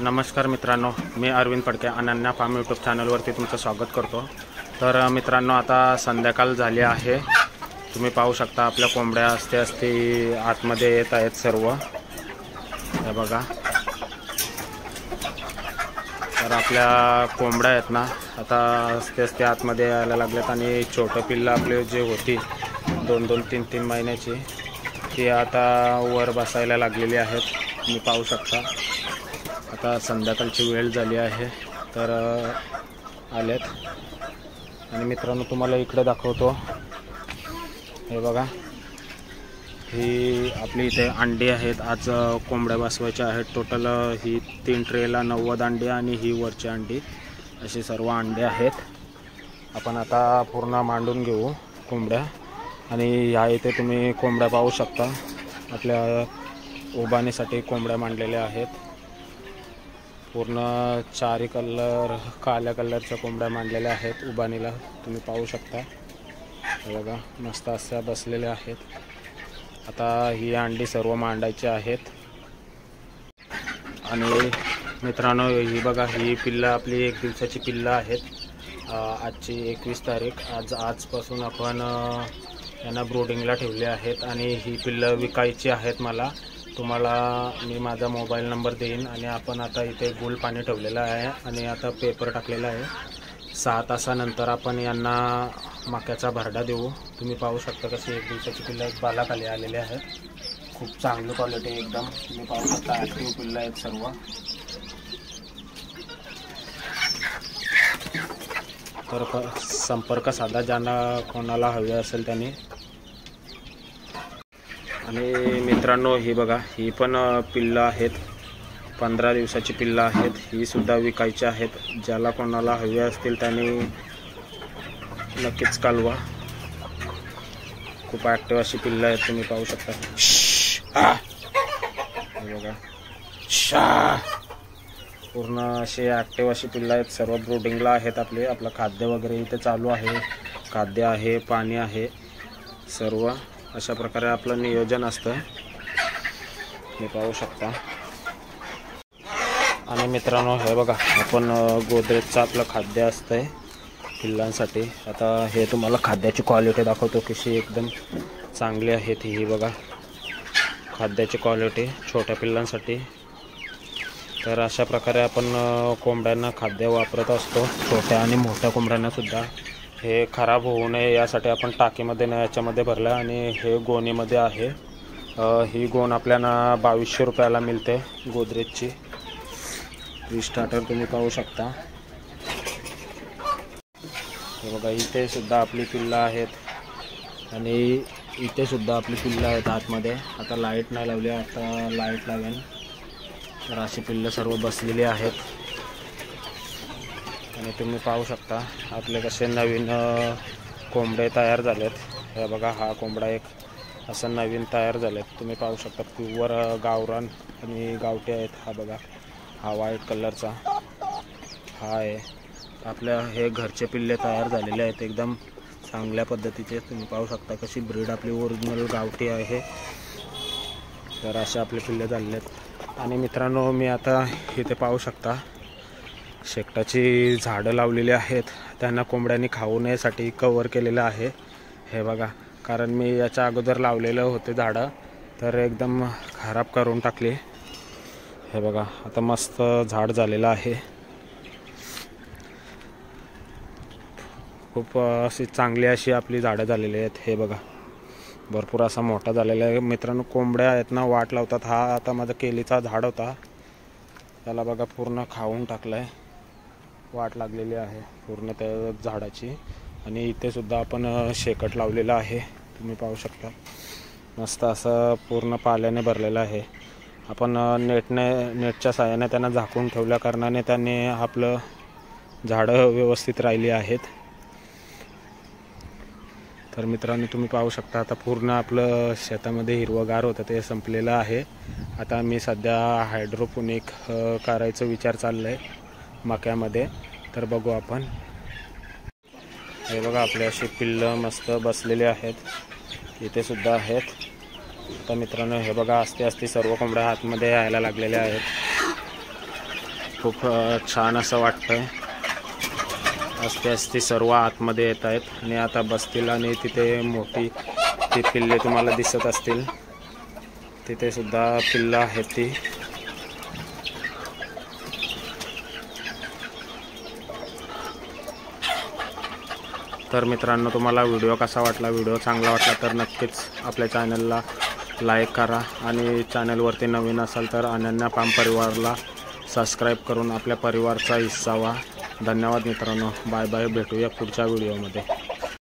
नमस्कार मित्रांनो, मी अरविंद फडके अनन्या फार्म यूट्यूब चॅनलवरती तुमचं स्वागत करतो। तर मित्रांनो, आता संध्याकाळ झाली आहे। तुम्ही पाहू शकता आपल्या कोंबड्या असते आतमध्ये येत आहेत सर्व। हे बघा, तर आपल्या कोंबड्या आहेत ना, आता असते आतमध्ये यायला लागल्यात आणि छोटे पिल्लं आपले जे होती 2-2, 3-3 महिन्याची ती आता वर बसायला लागलेली आहेत। तुम्ही पाहू शकता आता संध्याकाळची वेळ झाली आहे, तर आलेत। आणि मित्रांनो, तुम्हाला इकडे दाखवतो। हे बघा, ही आपली इथे अंडी आहेत। आज कोंबड्या बसवायच्या आहेत। टोटल ही 3 ट्रेला 90 अंडी आणि ही वरची अंडी, अशी सर्व अंडी आहेत। आपण आता पूर्ण मांडून घेऊ कोंबड्या। आणि ह्या इथे तुम्ही कोंबड्या पाहू शकता, आपल्या उभारणीसाठी कोंबड्या मांडलेल्या आहेत। पूर्ण 4 कलर काळ्या कलरच्या कोंबड्या मांडलेल्या आहेत उभारणीला, तुम्ही पाहू शकता। हे बघा, मस्त अशा बसलेल्या आहेत। आता ही अंडी सर्व मांडायची आहेत। आणि मित्रांनो, ही बघा, ही पिल्लं आपली 1 दिवसाची पिल्लं आहेत। आजची 21 तारीख। आजपासून आपण यांना ब्रोडिंगला ठेवले आहेत आणि ही पिल्लं विकायची आहेत मला। तुम्हाला मी माझा मोबाईल नंबर देईन। आणि आपण आता इथे गुल पाणी ठेवलेलं आहे आणि आता पेपर टाकलेला आहे। 6 तासानंतर आपण यांना मक्याचा भरडा देऊ। तुम्ही पाहू शकता कशी 1 दिवसाची पिल्लं बालाखाली आलेले आहेत। खूप चांगली क्वालिटी एकदम, तुम्ही पाहू शकता। ॲक्टिव्ह पिल्लं आहेत सर्व। तर संपर्क साधा, ज्यांना कोणाला हवे असेल त्यांनी। आणि मित्रांनो, ही बघा, ही पण पिल्लं आहेत, 15 दिवसाची पिल्लं आहेत। ही सुद्धा विकायची आहेत। ज्याला कोणाला हवे असतील त्यांनी नक्कीच कळवा। खूप ॲक्टिव्ह अशी पिल्लं आहेत, तुम्ही पाहू शकता। हे बघा, पूर्ण असे ॲक्टिव्ह अशी पिल्लं आहेत। सर्व ब्रोडिंगला आहेत आपले। आपलं खाद्य वगैरे इथे चालू आहे। खाद्य आहे, पाणी आहे, सर्व अशा प्रकारे आपलं नियोजन असतं, हे पाहू शकता। आणि मित्रांनो, हे बघा, आपण गोदरेजचं आपलं खाद्य असतंय पिल्लांसाठी। आता हे तुम्हाला खाद्याची क्वालिटी दाखवतो, कशी एकदम चांगली आहे ती। ही बघा, खाद्याची क्वालिटी छोट्या पिल्लांसाठी। तर अशा प्रकारे आपण कोंबड्यांना खाद्य वापरत असतो, छोट्या आणि मोठ्या कोंबड्यांना सुद्धा। हे खराब होऊ नये यासाठी आपण टाकीमध्ये न याच्यामध्ये भरलं आणि हे गोणीमध्ये आहे। ही गोण आपल्याला 2200 रुपयाला मिळते गोदरेजची। ही स्टार्टर तुम्ही पाहू शकता। हे बघा, इथे सुद्धा आपली पिल्लं आहेत आणि इथे सुद्धा आपली पिल्लं आहेत आतमध्ये। आता लाईट नाही लावली, आता लाईट लावेल। तर अशी पिल्लं सर्व बसलेली आहेत आणि तुम्ही पाहू शकता आपले कसे नवीन कोंबडे तयार झालेत। हे बघा, हा कोंबडा एक असं नवीन तयार झालेत, तुम्ही पाहू शकता। प्युअर गावरान आणि गावठी आहेत। हा बघा, हा व्हाईट कलरचा हा आहे। आपल्या हे घरचे पिल्ले तयार झालेले आहेत एकदम चांगल्या पद्धतीचे। तुम्ही पाहू शकता कशी ब्रीड आपली ओरिजिनल गावठी आहे। तर असे आपले पिल्ले झालेले आहेत। आणि मित्रांनो, मी आता इथे पाहू शकता शेकटाची झाडं लावलेली आहेत। त्यांना कोंबड्यांनी खाऊ नयेसाठी कवर केलेलं आहे। हे बघा, कारण मी याच्या अगोदर लावलेलं होते झाडं, तर एकदम खराब करून टाकली। हे बघा, आता मस्त झाड झालेलं आहे। खूप अशी चांगली अशी आपली झाडं झालेली आहेत। हे बघा, भरपूर असा मोठा झालेला आहे। मित्रांनो, कोंबड्या आहेत ना, वाट लावतात। हा आता माझा केलीचा झाड होता, त्याला बघा पूर्ण खाऊन टाकलं आहे। वाट लागलेली आहे पूर्ण त्या झाडाची। आणि इथे सुद्धा आपण शेकट लावलेला आहे, तुम्ही पाहू शकता। मस्त असं पूर्ण पाल्याने भरलेलं आहे। आपण नेटच्या साहाय्याने त्यांना झाकून ठेवल्या कारणाने त्यांनी आपलं झाडं व्यवस्थित राहिली आहेत। तर मित्रांनो, तुम्ही पाहू शकता आता पूर्ण आपलं शेतामध्ये हिरवगार होतं ते संपलेलं आहे। आता मी सध्या हायड्रोपोनिक करायचा विचार चालला आहे मक्यामध्ये, तर बघू आपण। हे बघा, आपले अशी पिल्लं मस्त बसलेले आहेत, इथे सुद्धा आहेत। आता मित्रांनो, हे बघा, आस्ते आस्ते सर्व कोंबड्या आतमध्ये यायला लागलेल्या आहेत। खूप छान असं वाटतंय। असते असते सर्व आतमध्ये येत आहेत आणि आता बसतील आणि तिथे मोठी ती पिल्ले तुम्हाला दिसत असतील, तिथे सुद्धा पिल्लं आहेत ती। तर मित्रांनो, तुम्हाला व्हिडिओ कसा वाटला? व्हिडिओ चांगला वाटला तर नक्कीच आपल्या चॅनलला लाईक करा आणि चॅनलवरती नवीन असाल तर अनन्या फार्म परिवारला सबस्क्राईब करून आपल्या परिवारचा हिस्सा व्हा। धन्यवाद मित्रांनो, बाय बाय, भेटूया पुढच्या व्हिडिओमध्ये।